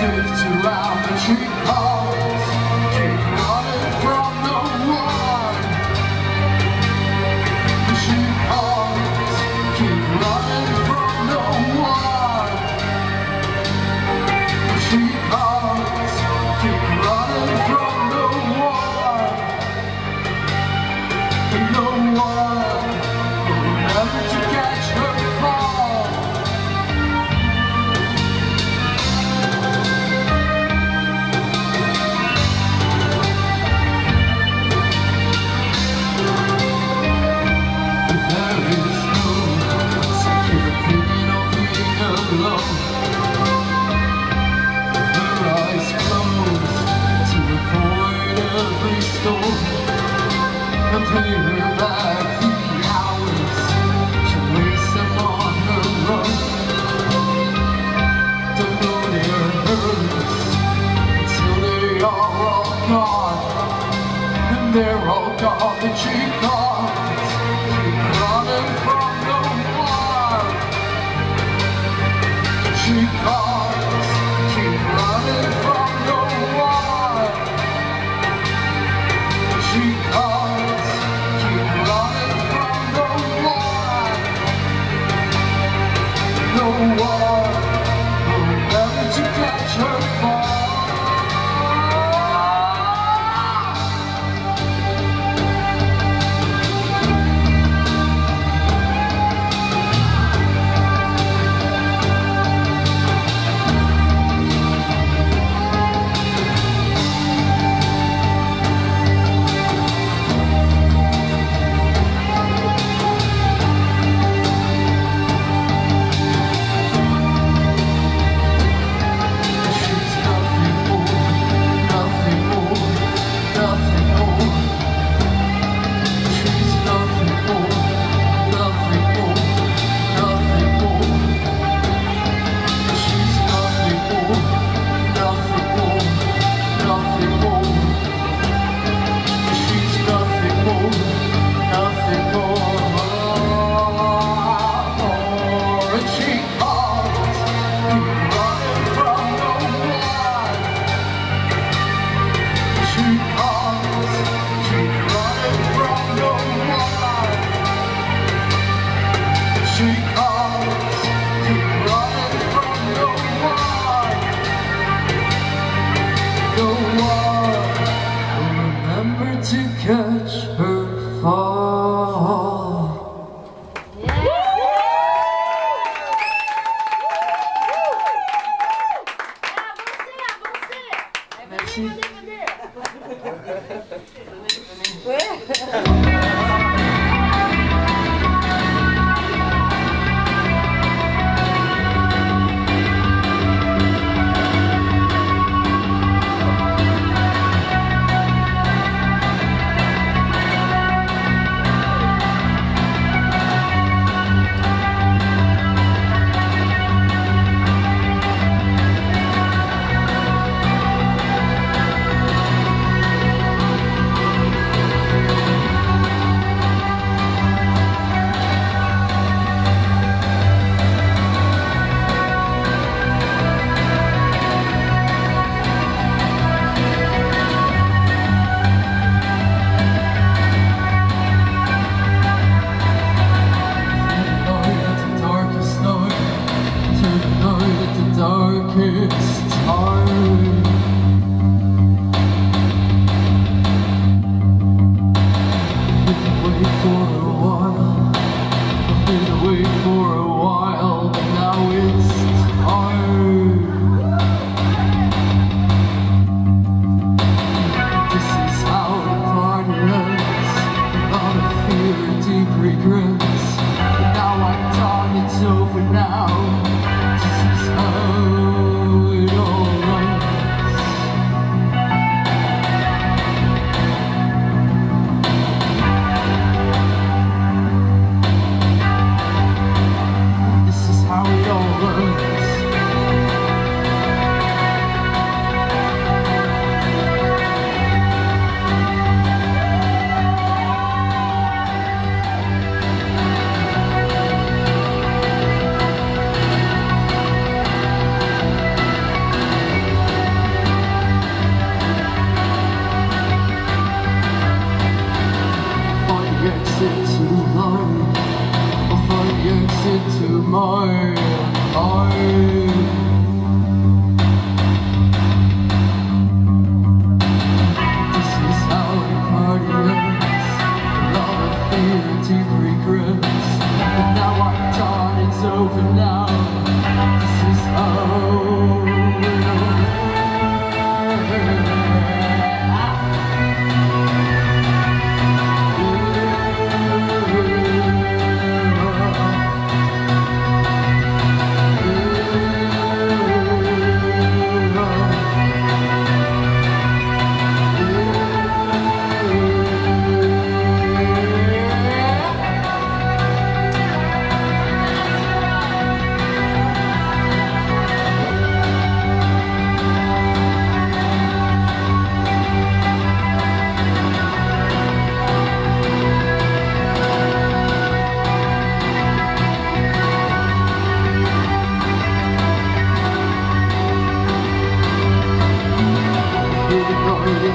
drifts around the tree tops, keep running from the war. The tree tops, keep running from the war. The tree tops, keep running from the war. And no one will never to catch her fall. And pay her back the hours she wastes them on her run. Don't know their hurts until they are all gone. And they're all gone, the cheap dogs keep running from the war. The cheap dogs keep running from the war. The cheap dogs keep running from the war. No one will never to catch her fall. To catch her fall. Merci.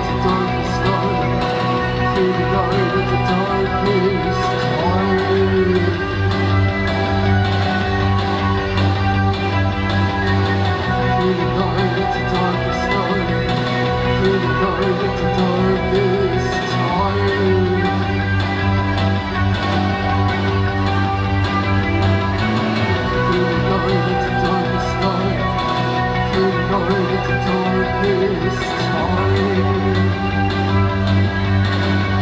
It's the darkest time.